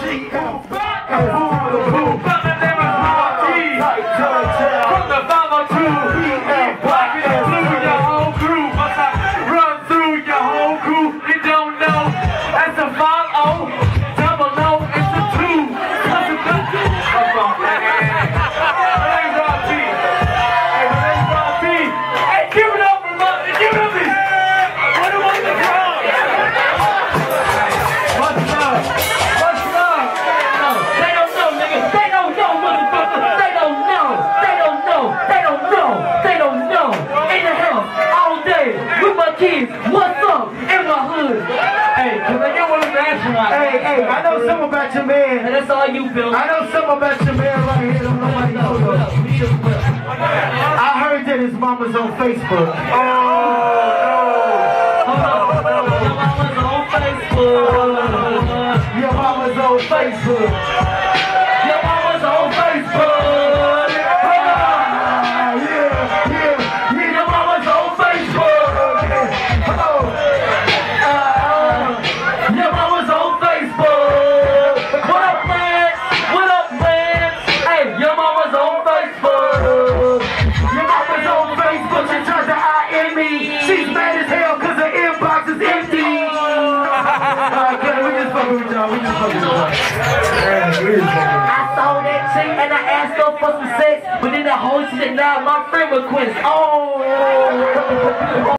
From the 502, walking through your whole crew. Once I run through your whole crew, you don't know. That's a 5-0, double O, it's a 2. Come on, man. My name's RP. Hey, my name's RP. Hey, give it up for Martin. Give it up for me. What do I the crowd? What's up? What's up? They don't know, nigga. They don't know, motherfucker. They don't know. They don't know. They don't know. They don't know. In the house all day with my kids. What's up in my hood? Hey, cause I get one of the action right. Hey, I know something about your man. And that's all you feel. I know something about your man right here. Don't nobody know though. I heard that his mama's on Facebook. Hold on. Your mama's on Facebook. Your mama's on Facebook. Your mama's on Facebook. Your mama's on Facebook. Your mama's on Facebook. What up, man? What up, man? Hey, your mama's on Facebook. Your mama's on Facebook. She tries to IM me. She's mad as hell because her inbox is empty. Alright, we just fucking with y'all. We just fucking with y'all. I saw that chick and I asked her for some sex, but then the whole shit denied my friend request. Oh.